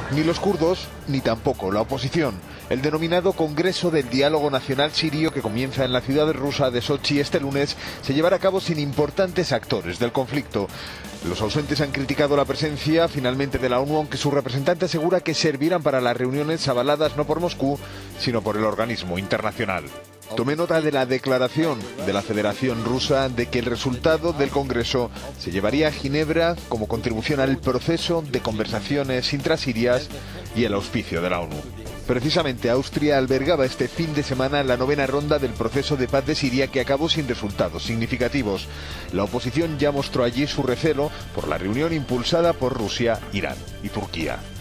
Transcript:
Ni los kurdos, ni tampoco la oposición. El denominado Congreso del Diálogo Nacional Sirio, que comienza en la ciudad rusa de Sochi este lunes, se llevará a cabo sin importantes actores del conflicto. Los ausentes han criticado la presencia finalmente de la ONU, aunque su representante asegura que servirán para las reuniones avaladas no por Moscú, sino por el organismo internacional. Tomé nota de la declaración de la Federación Rusa de que el resultado del Congreso se llevaría a Ginebra como contribución al proceso de conversaciones intrasirias y el auspicio de la ONU. Precisamente Austria albergaba este fin de semana la 9ª ronda del proceso de paz de Siria, que acabó sin resultados significativos. La oposición ya mostró allí su recelo por la reunión impulsada por Rusia, Irán y Turquía.